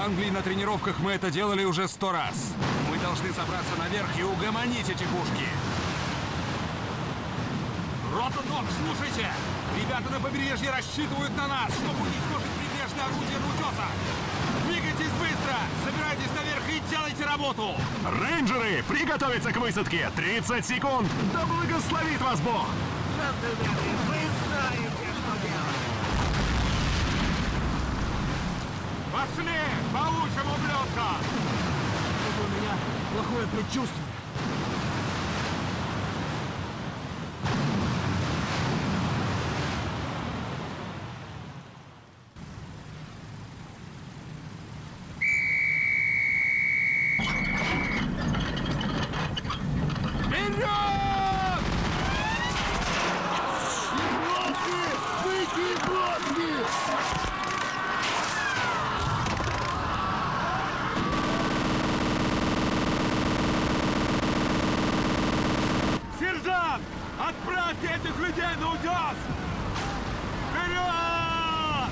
Англии на тренировках мы это делали уже 100 раз. Мы должны забраться наверх и угомонить эти пушки. Рота Док, слушайте! Ребята на побережье рассчитывают на нас, чтобы уничтожить прибрежное орудие на утесах. Двигайтесь быстро! Собирайтесь наверх и делайте работу! Рейнджеры, приготовиться к высадке! 30 секунд! Да благословит вас Бог! Вы знаете, что делать! Пошли! Получим ублюдка! У меня плохое предчувствие. Сержант! Отправьте этих людей на утес! Вперед!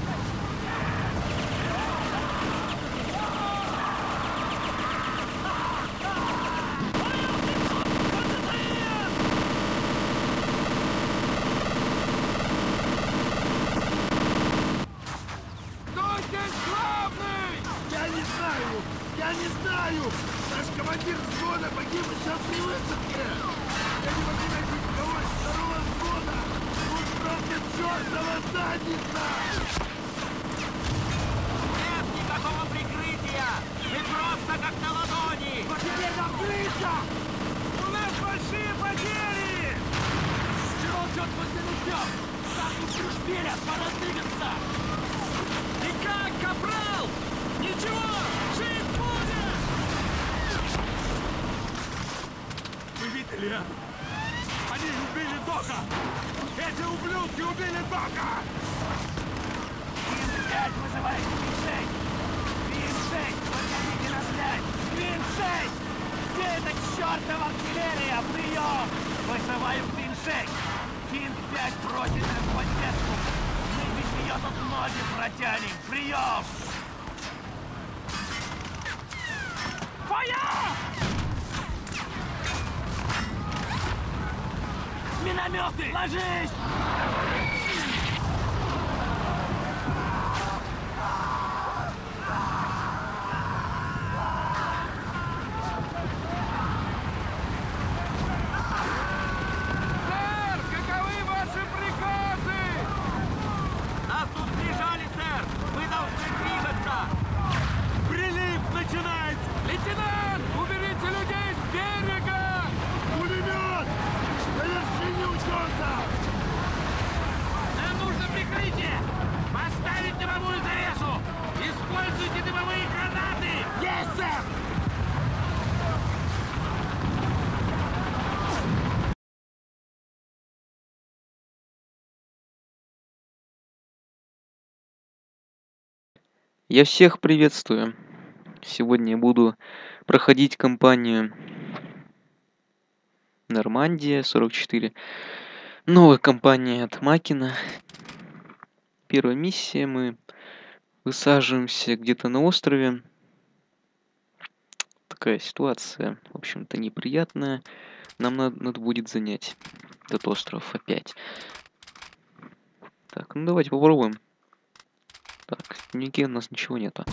Кто здесь главный? Я не знаю! Наш командир взвода погиб еще при высадке! Я не могу найти никого из второго взвода! Тут просто чертова задница! Нет никакого прикрытия! Мы просто как на ладони! Но теперь нам крыша! У нас большие потери! Чего черт возьми ждем? Статус Крюшпиля, пора двигаться! И как, капрал? Ничего! Жив будет! Вы видели это? Они убили Дока! Эти ублюдки убили Дока! Квин-5 вызывает Квин-6! Квин-6, подходите на связь! Квин-6! Где эта чертова артиллерия? Прием! Вызываю Квин-6! Квин-5 просит нас поддержку! Мы без нее тут ноги протянем! Прием! Фая! Минометы! Ложись! Сэр, каковы ваши приказы? Нас тут прижали, сэр! Мы должны двигаться! Прилив начинается! Лейтенант, уберите людей с берега! Пулемет! На вершине утеса! Нам нужно прикрытие! Поставить дымовую завесу! Используйте дымовые гранаты! Есть, сэр! Я всех приветствую. Сегодня я буду проходить кампанию Нормандия 44. Новая кампания от Макина. Первая миссия. Мы высаживаемся где-то на острове. Такая ситуация, в общем-то, неприятная. Нам надо будет занять этот остров опять. Так, ну давайте попробуем. Так, в дневнике у нас ничего нету.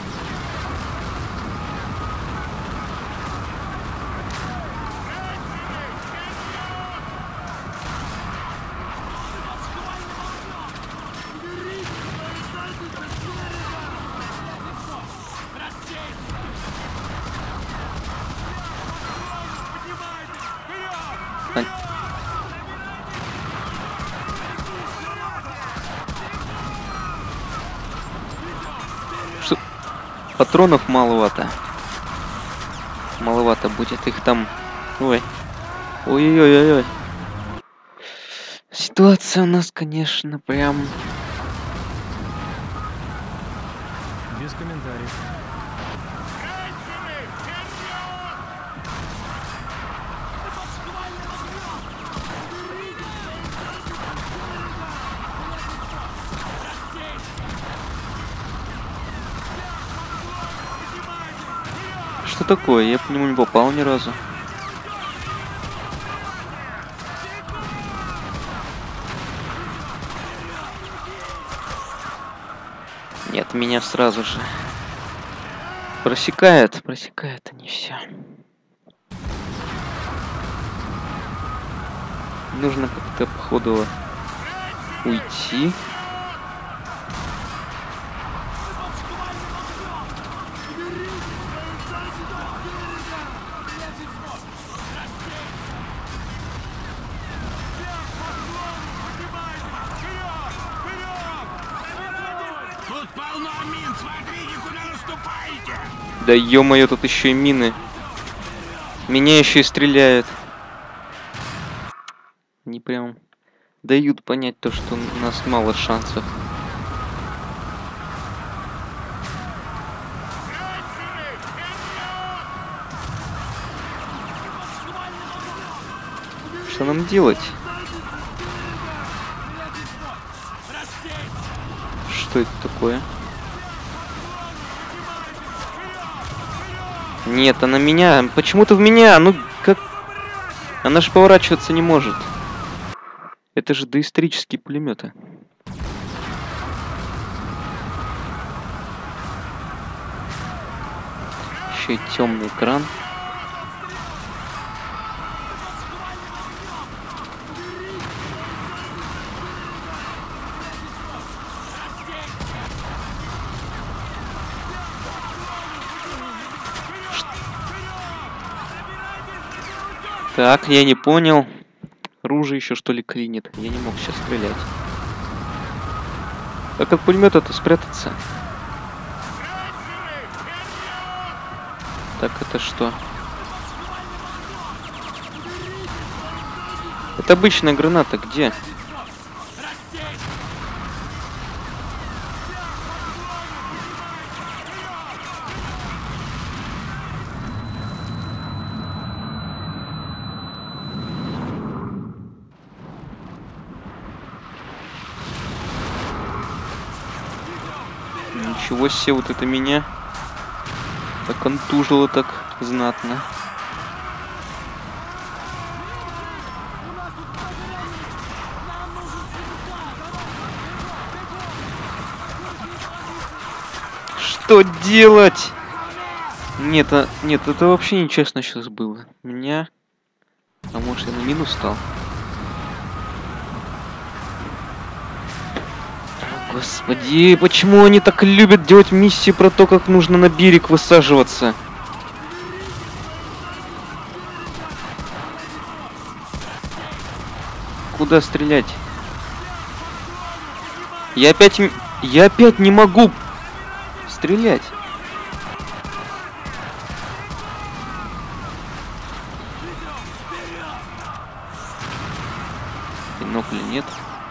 Что? Патронов маловато. Маловато будет их там. Ой. Ой-ой-ой-ой. Ситуация у нас, конечно, прям... Без комментариев. что такое? Я по нему не попал ни разу. Нет, меня сразу же просекает, а не все. Нужно как-то, походу, уйти. Тут полно мин, смотрите, куда наступаете! Да ё-моё, тут еще и мины. Меня еще и стреляют. Они прям дают понять то, что у нас мало шансов. Что нам делать? Что это такое? Нет, она меня. Почему-то в меня. Ну как? Она же поворачиваться не может. Это же доисторические пулеметы. Еще и темный экран. Так, я не понял. Оружие еще что ли клинит. Я не мог сейчас стрелять. А как пулемет это спрятаться? Так, это что? Это обычная граната. Где? Ничего себе, вот это меня так контужило так знатно. Что делать? Нет, нет, это вообще нечестно сейчас было. Меня... А может, я на минус стал? Господи, почему они так любят делать миссии про то, как нужно на берег высаживаться? Куда стрелять? Я опять не могу стрелять. Бинокля нет.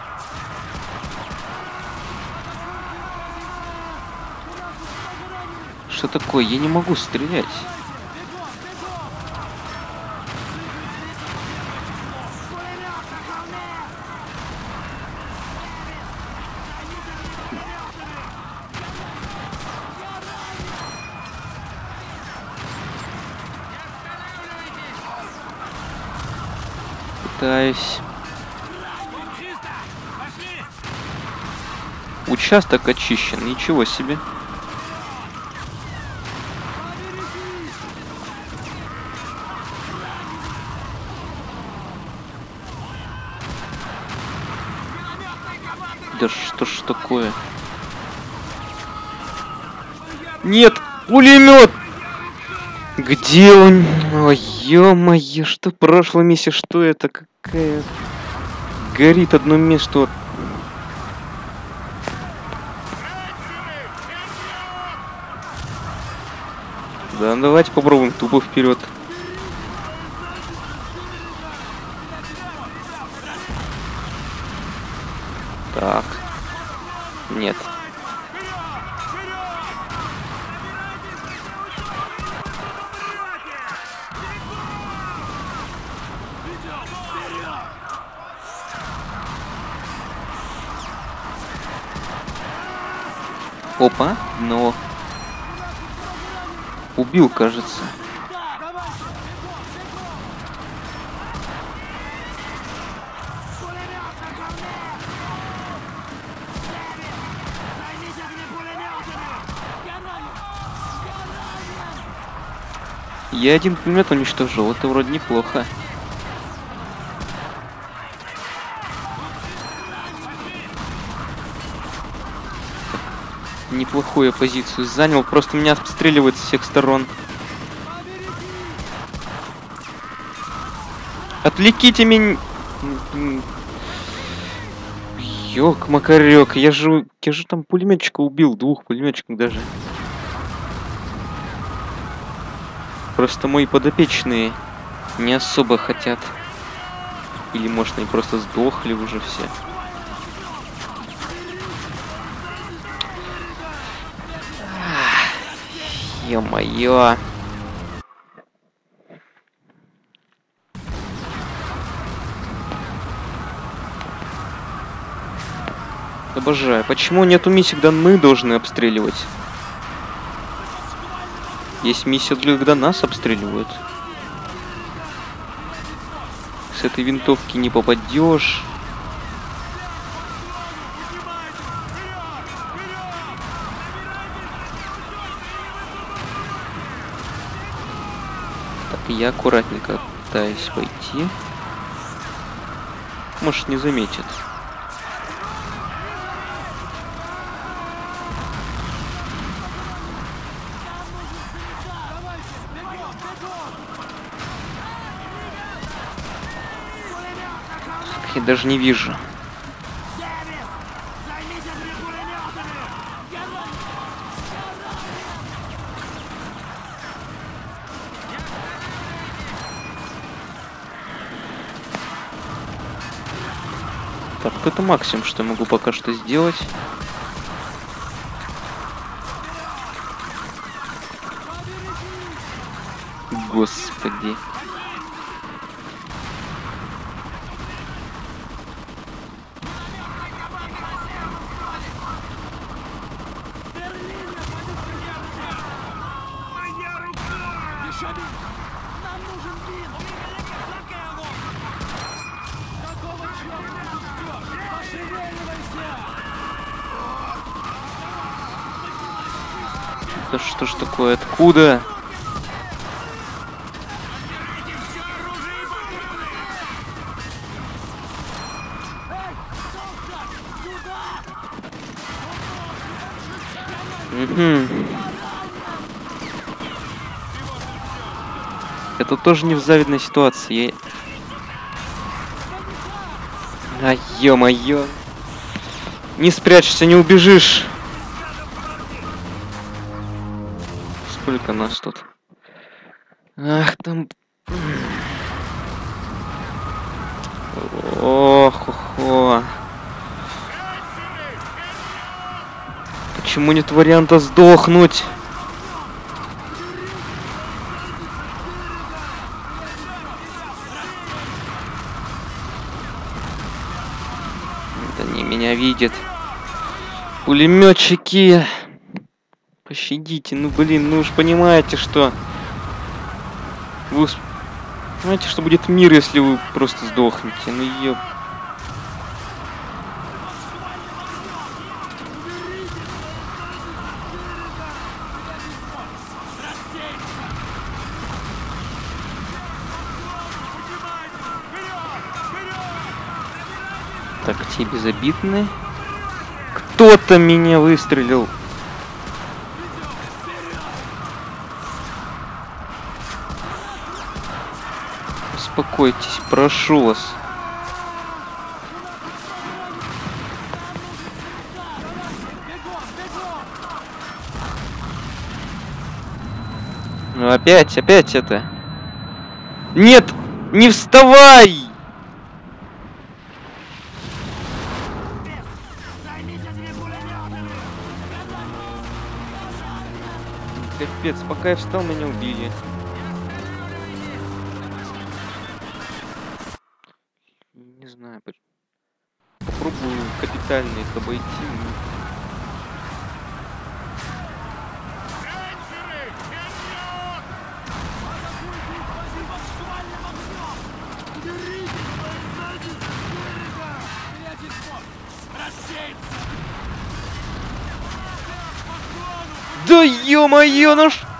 Что такое? Я не могу стрелять. Пытаюсь. Участок очищен. Ничего себе. Да что ж такое? Нет! Пулемет! Где он? Ой, ё-моё, что в прошлом месяце, что это? Какая... Горит одно место. Да, давайте попробуем тупо вперед. Так. Нет. Опа, но... убил, кажется. Я один пулемет уничтожил, это вроде неплохо. Неплохую позицию занял, просто меня обстреливают с всех сторон. Отвлеките меня! Ёк-макарёк, я же там пулеметчика убил, 2 пулеметчиков даже. Просто мои подопечные не особо хотят. Или может они просто сдохли уже все. Ё-моё. Обожаю. Почему нету миссий, когда мы должны обстреливать? Есть миссия, когда нас обстреливают. С этой винтовки не попадешь. Так, я аккуратненько пытаюсь пойти. Может, не заметит. Я даже не вижу. Так, это максимум, что я могу пока что сделать. Господи. Да что ж такое? Откуда? Это тоже не в завидной ситуации. А, ё-моё. Не спрячься, не убежишь. Сколько нас тут? Ах, там... Ох-хо-хо. Почему нет варианта сдохнуть? Это они меня видят. Пулеметчики. Пощадите, ну блин, ну уж понимаете, что... Вы понимаете, что будет мир, если вы просто сдохнете. Ну ёп. Так, те безобидные. Кто-то меня выстрелил. Успокойтесь, прошу вас. Ну опять это. Нет, не вставай! Капец, пока я встал, меня убили. Не знаю, попробую капитально их обойти. Да ё-моё, ну ж...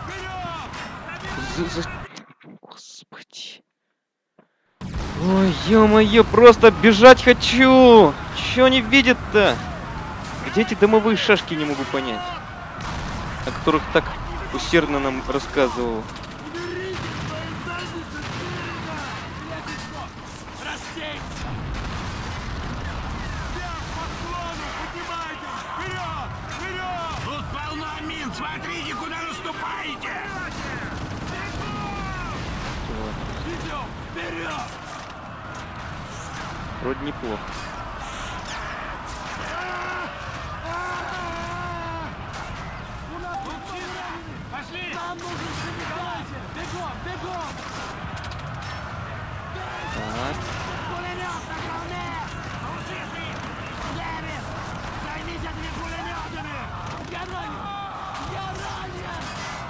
Господи. Ой, ё-моё, просто бежать хочу! Чё не видит-то? Где эти дымовые шашки, не могу понять. О которых так усердно нам рассказывал. Тут полно мин, смотрите, куда наступаете! Вроде неплохо. Пошли! Нам нужен камикадзе! Бегом, бегом! Так. Пулемет на холме! Алжиры! Левин! Займись этими пулеметами! Я ранен! Я ранен!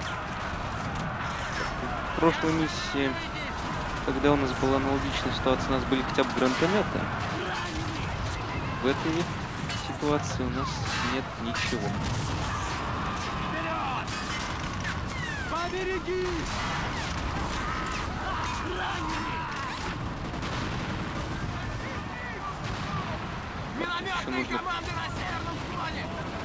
В прошлой миссии, когда у нас была аналогичная ситуация, у нас были хотя бы гранатометы. В этой ситуации у нас нет ничего. Поберегись! Еще нужно... Команды на северном склоне!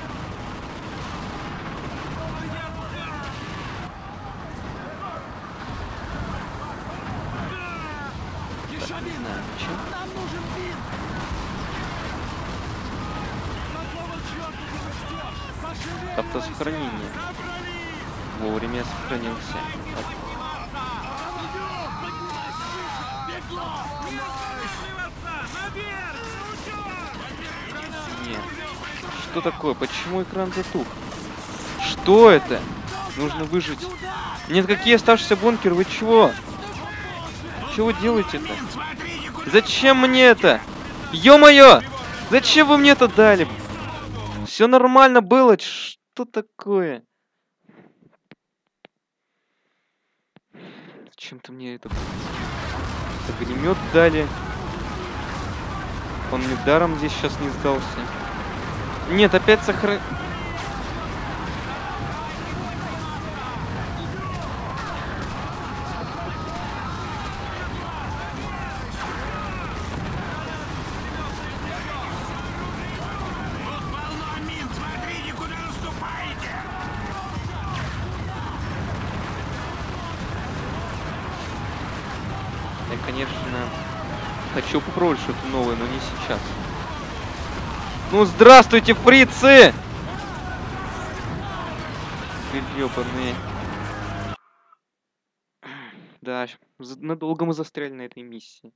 Еще Не знаю, чем. нам нужен бин! Какого черта ты ждешь? Пошевеливайся! Автосохранение. Вовремя сохранился. Нет. Что такое? Почему экран затух? Что это? Нужно выжить. Нет, какие оставшиеся бункеры? Вы чего? Чего вы делаете-то? Зачем мне это? Ё-моё! Зачем вы мне это дали? Все нормально было. Что такое? Зачем-то мне этот огнемет дали. Он мне даром здесь сейчас не сдался. Нет, опять сохран... Я, конечно, хочу попробовать что-то новое, но не сейчас. Ну, здравствуйте, фрицы! Ёбаные. Да, надолго мы застряли на этой миссии.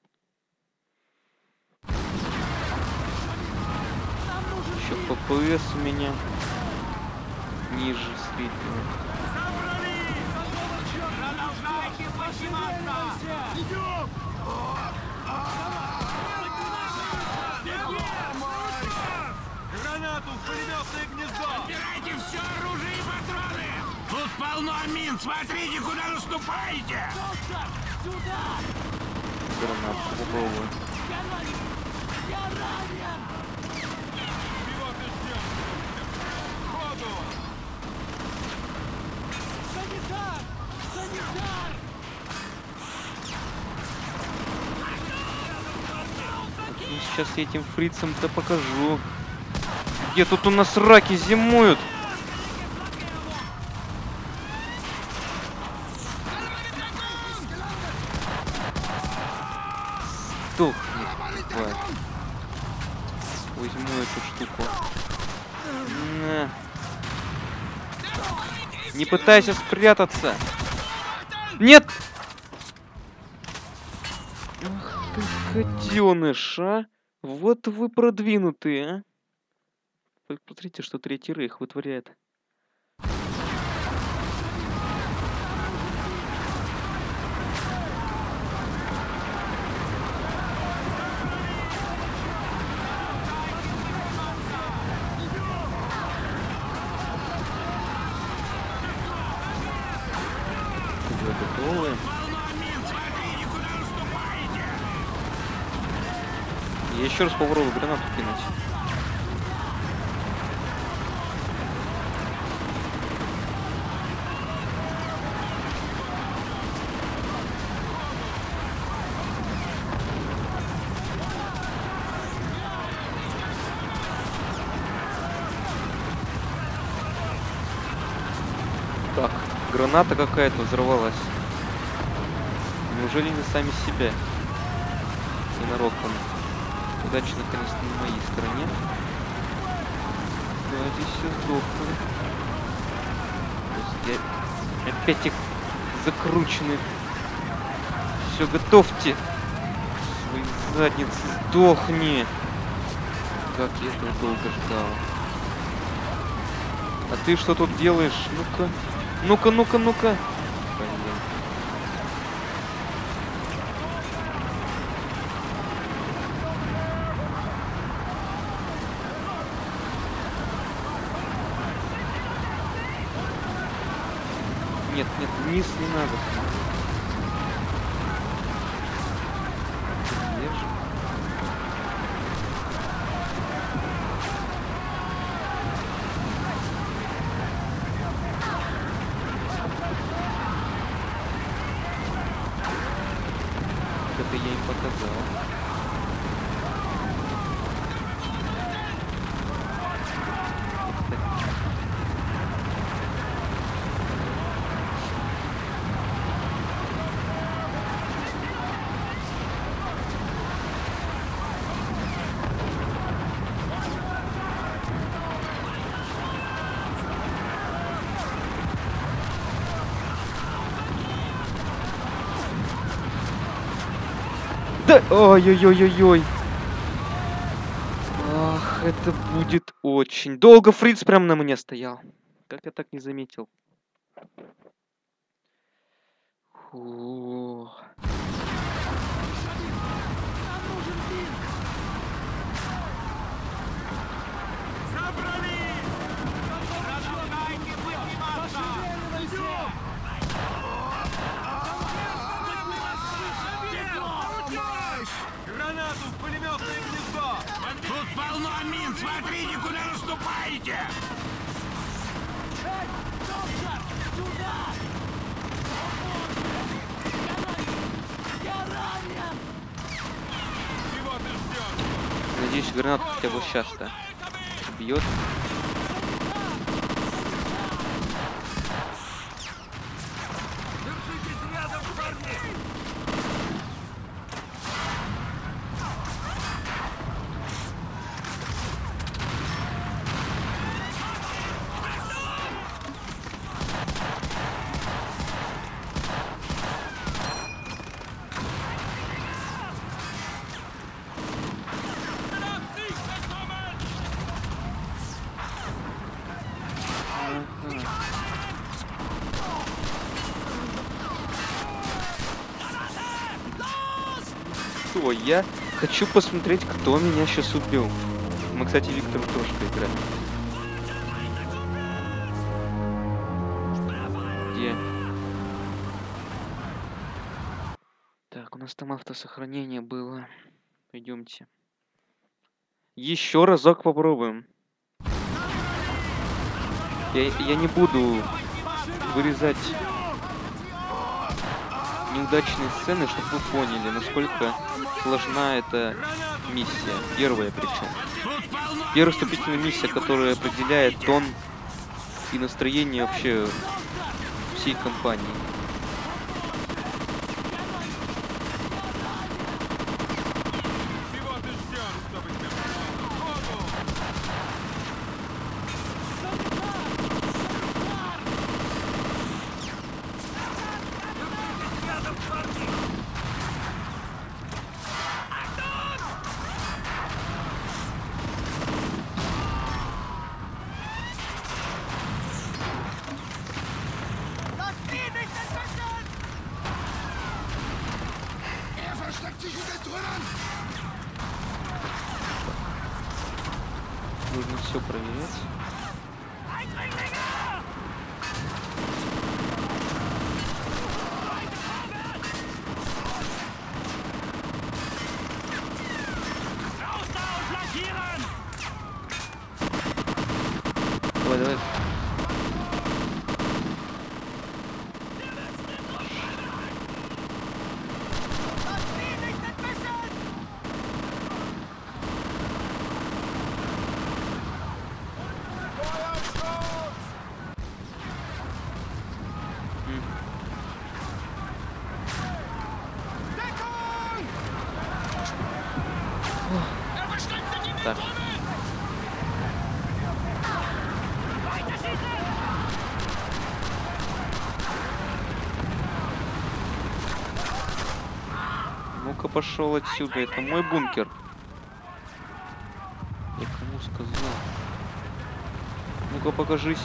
Еще ППС у меня ниже среднего. Гранату в пулеметное гнездо! Собирайте все оружие и патроны! Тут полно мин, смотрите, куда наступаете! Гранатку попробую. Пилоты ждем! Ходу! Санитар! Санитар! И сейчас я этим фрицам-то покажу. Где тут у нас раки зимуют? Сдохни, тварь. Возьму эту штуку. На. Не пытайся спрятаться. Нет! Ах ты, гаденыш, а! Вот вы продвинутые, а! Вы посмотрите, что Третий Рейх вытворяет. Вы готовы? Я еще раз попробую гранату кинуть. Граната какая-то взорвалась. Неужели не сами себя? Ненароком. Удача наконец-то на моей стороне. Да, здесь все сдохло. Опять их закручены. Все, готовьте. Свои задницы, сдохни. Как я этого долго ждал. А ты что тут делаешь? Ну-ка. Ну-ка, ну-ка, ну-ка. Блин. Нет, нет, вниз не надо. Где же? Это я им показал. Да, ой-ой-ой-ой-ой. Ах, это будет очень долго. Фриц прям на мне стоял. Как я так не заметил? Фу. Гранату в пулеметное гнездо! Тут полно мин! Смотрите, куда наступаете! Чего ты ждешь? Надеюсь, гранату хотя бы сейчас-то бьет. Держитесь рядом, парни! Что? Я хочу посмотреть, кто меня сейчас убил. Мы, кстати, Виктором тоже играем. Где? Так, у нас там автосохранение было. Пойдемте. Еще разок попробуем. Я не буду вырезать неудачные сцены, чтобы вы поняли, насколько сложна эта миссия. Первая причем. Первая вступительная миссия, которая определяет тон и настроение вообще всей компании. Чего ты ждешь, чтобы тебя ходу? Держитесь рядом, парни! Нужно все проверять. Давай, давай. Так. Ну-ка пошел отсюда, это мой бункер. Я кому сказал? Ну-ка покажись.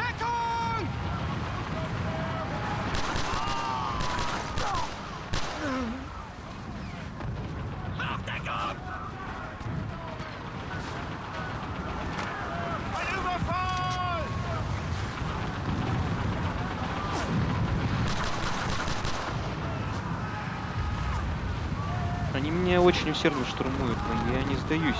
Они меня очень усердно штурмуют, но я не сдаюсь.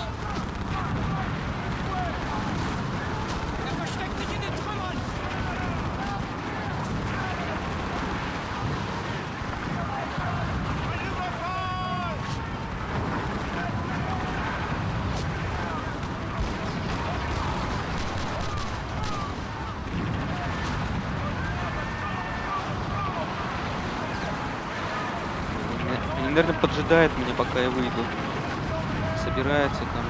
Они, наверное, поджидают меня, пока я выйду. Собирается там.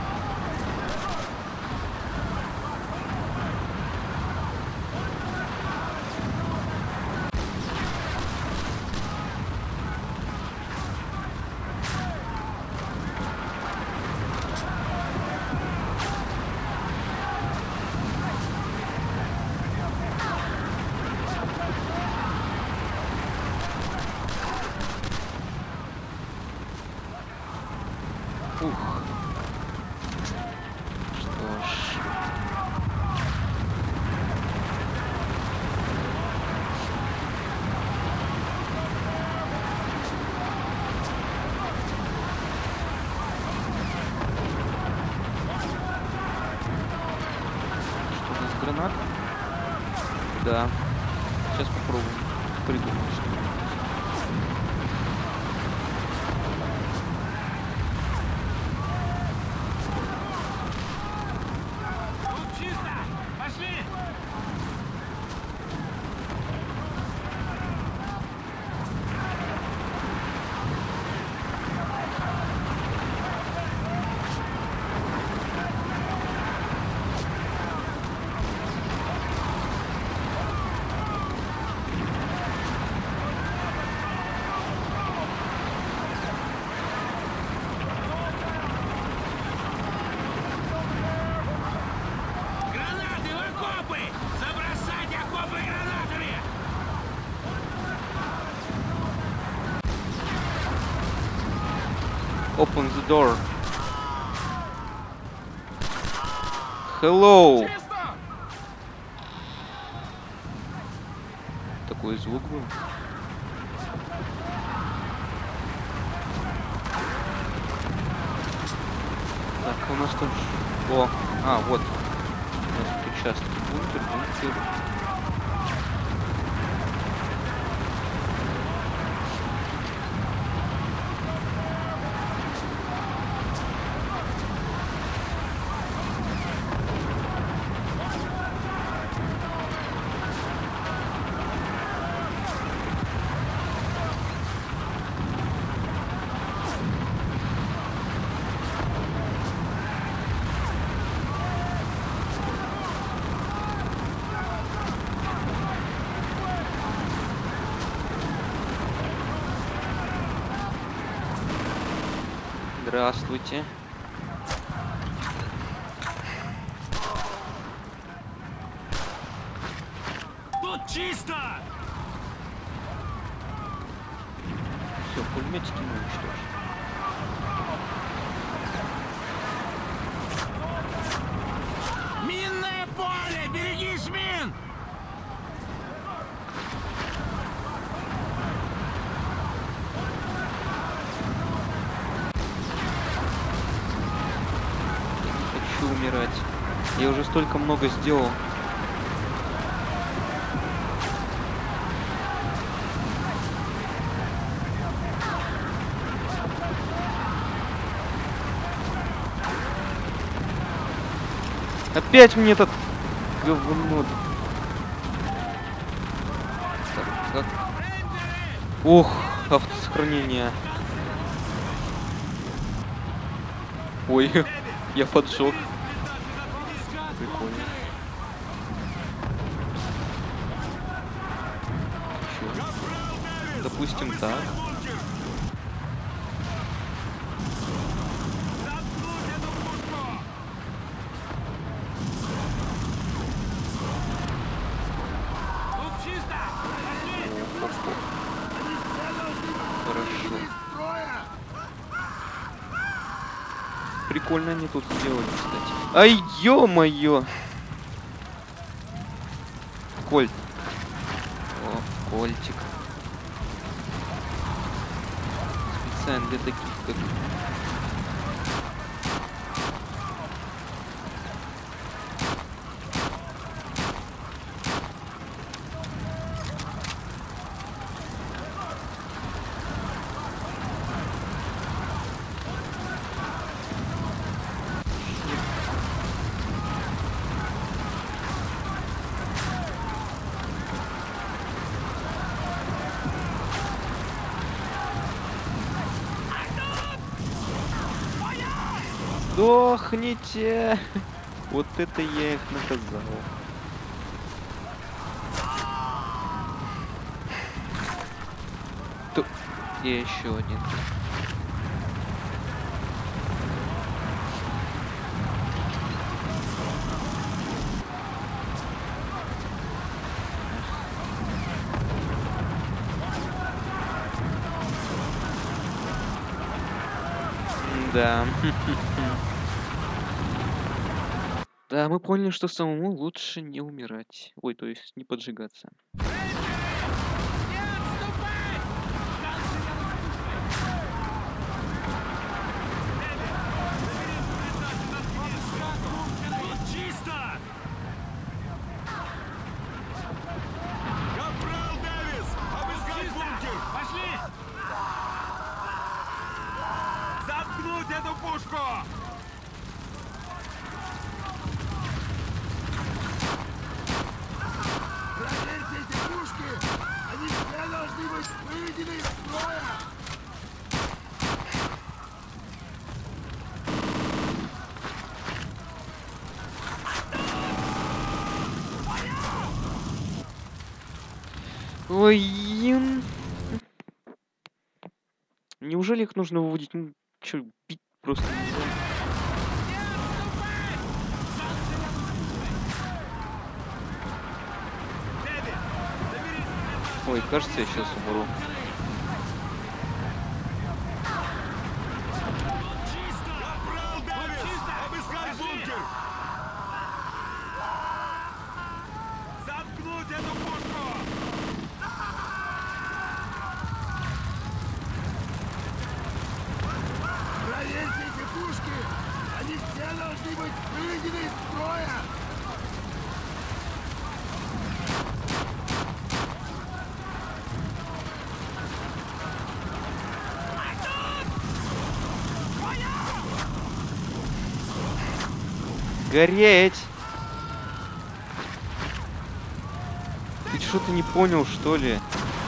Ух. Что ж. Что у нас, гранат? Да. Сейчас попробуем придумать что-нибудь. Гранаты в окопы! Забросать окопы гранатами! Open the door. Hello. Такой звук был. Так, у нас тут... О, вот. У нас тут участок. Бункер. Здравствуйте. Тут чисто! Все, пулеметики мы уничтожим. Минное поле! Берегись мин! Хочу умирать. Я уже столько много сделал. Опять мне этот говно. Так. Ох, автосохранение. Ой, Я поджег. Прикольно. Чё? Допустим, так. Хорошо. Прикольно они тут сделали, кстати. Ай, ё-моё! Кольт. О, кольтик. Специально для таких, как... Сдохните! Вот это я их наказал. И еще один. Да. Да, мы поняли, что самому лучше не умирать. Ой, то есть не поджигаться. Капрал Дэвис! Обыскать бункер! Пошли! Заткнуть эту пушку! Проверьте эти пушки! Они все должны быть выведены из строя! Ой, неужели их нужно выводить? Ну, чё, бить просто нельзя? Ой, кажется, я сейчас умру. Капрал Дэвис! Обыскать бункер! Заткнуть эту пушку! Проверьте эти пушки! Они все должны быть выведены из строя! Гореть! Ты что-то не понял, что ли?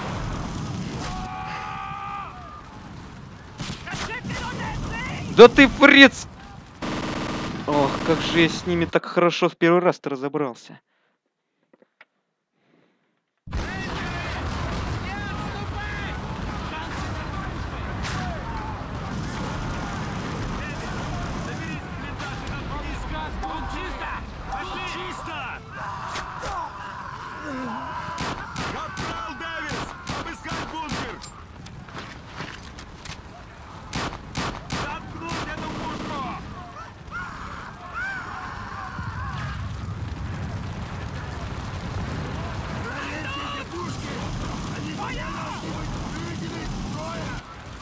Да ты фриц! Ох, как же я с ними так хорошо в первый раз-то разобрался. Капрал Дэвис! Обыскать бункер! Заткнуть эту пушку! Проверьте эти пушки! Они все должны быть выведены из строя!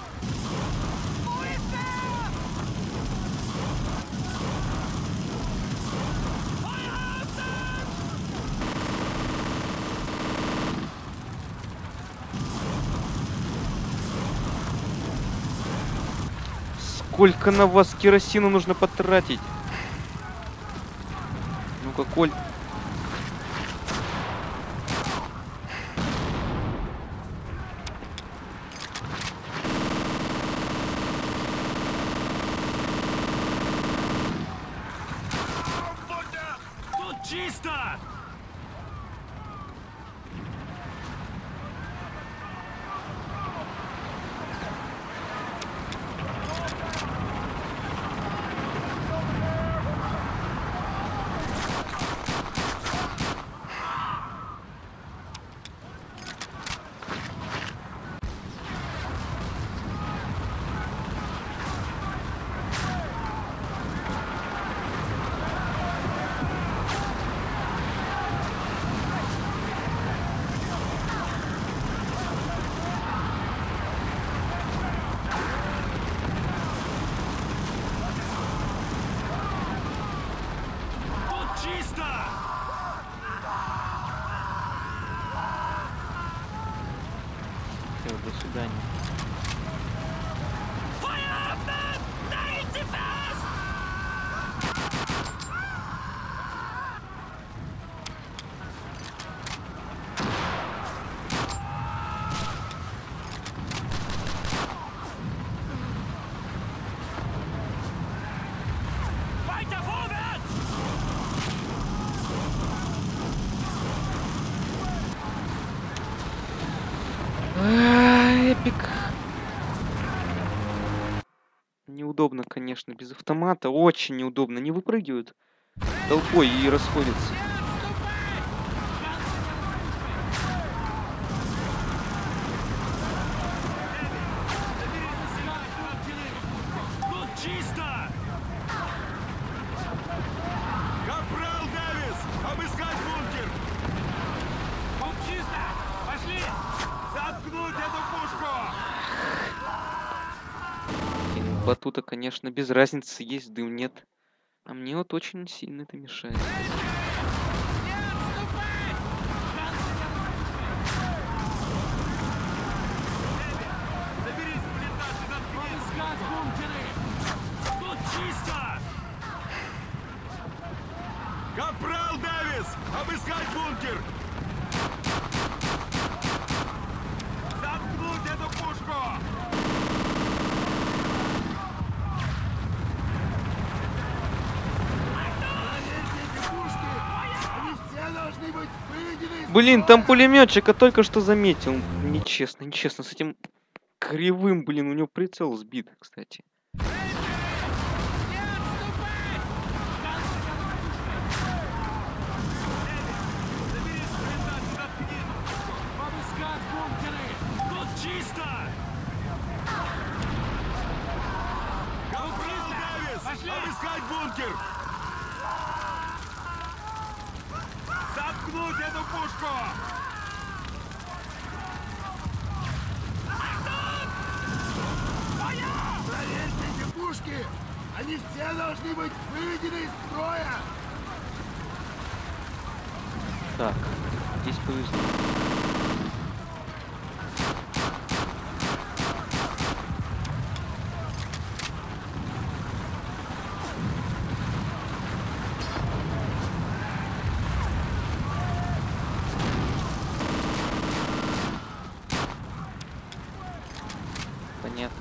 Сколько на вас керосина нужно потратить? Ну-ка, Коль. Все, до свидания. Эпик. Неудобно, конечно, без автомата. Очень неудобно. Не выпрыгивают толпой и расходятся. Тут чисто! Капрал Дэвис! Обыскать бункер! Тут чисто! Пошли! Заткнуть эту пушку! Блин, батута, конечно, без разницы, есть дым, нет. А мне вот очень сильно это мешает. Заберись в блиндаж и заткни! Обыскать бункеры! Тут чисто! Капрал Дэвис! Обыскать бункер! Заткнуть эту пушку! Блин, там пулеметчика только что заметил. Нечестно, нечестно. С этим кривым, блин, у него прицел сбит, кстати. Обыскать бункеры! Тут чисто! Капрал Дэвис! Обыскать бункер! Заткнуть эту пушку! Проверьте эти пушки! Они все должны быть выведены из строя! Так, здесь повезло. Понятно.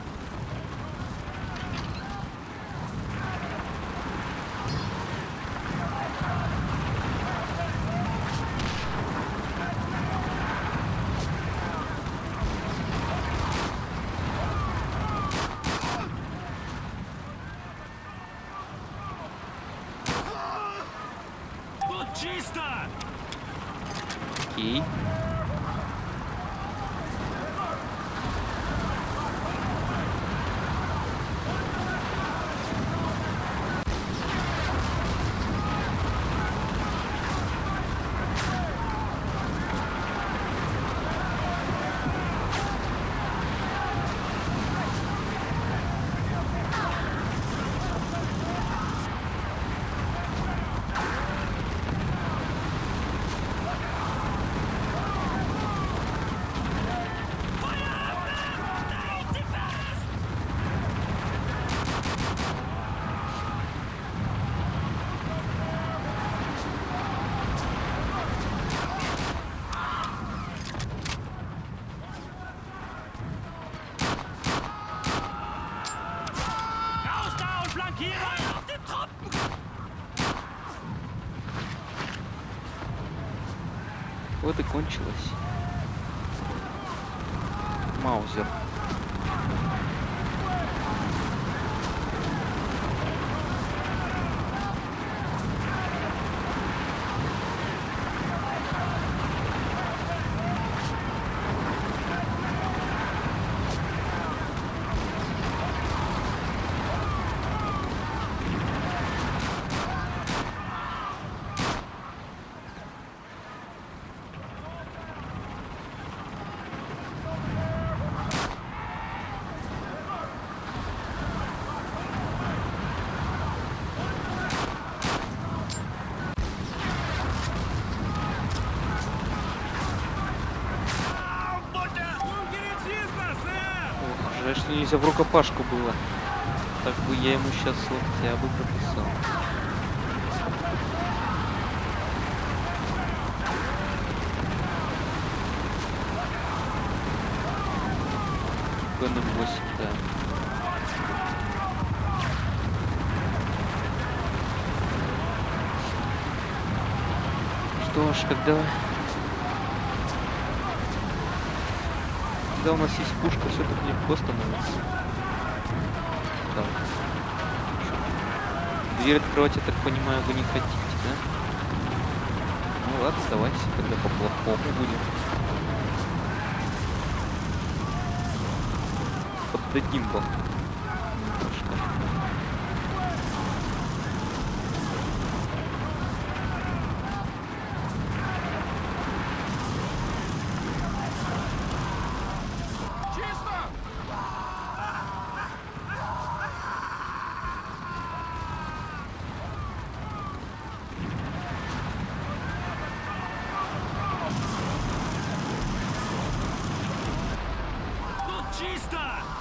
Тут чисто! Окей. Raus da und flankiere auf den Truppen! Вот и кончилось. Маузер. Жаль, что нельзя в рукопашку было. Так бы я ему сейчас локтя бы прописал. ПН-8, да. Что ж, когда у нас есть пушка, все так легко становится. Так. Дверь открывать, я так понимаю, вы не хотите, да? Ну ладно, давайте тогда по-плохому будем. Поддадим вам немножко. Чисто!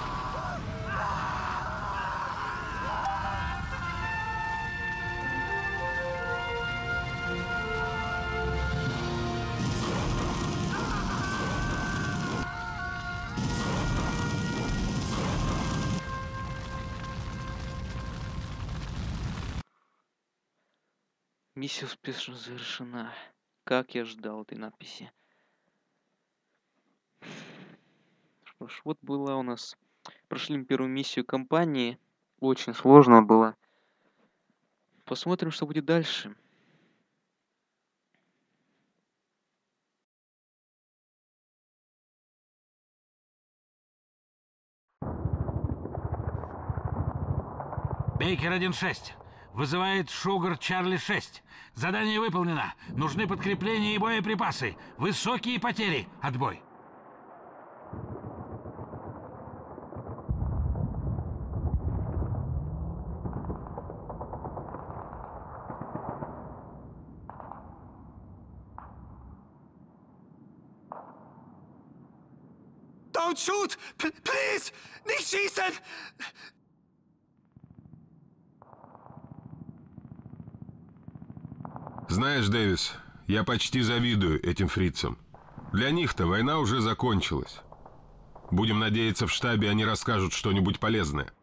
Миссия успешно завершена. Как я ждал этой надписи. Что ж, вот была у нас... Прошли первую миссию кампании. Очень сложно было. Посмотрим, что будет дальше. Бейкер 1-6. Вызывает Шугар Чарли 6. Задание выполнено. Нужны подкрепления и боеприпасы. Высокие потери. Отбой. Don't shoot! Please! Nicht schießen! Знаешь, Дэвис, я почти завидую этим фрицам. Для них-то война уже закончилась. Будем надеяться, в штабе они расскажут что-нибудь полезное.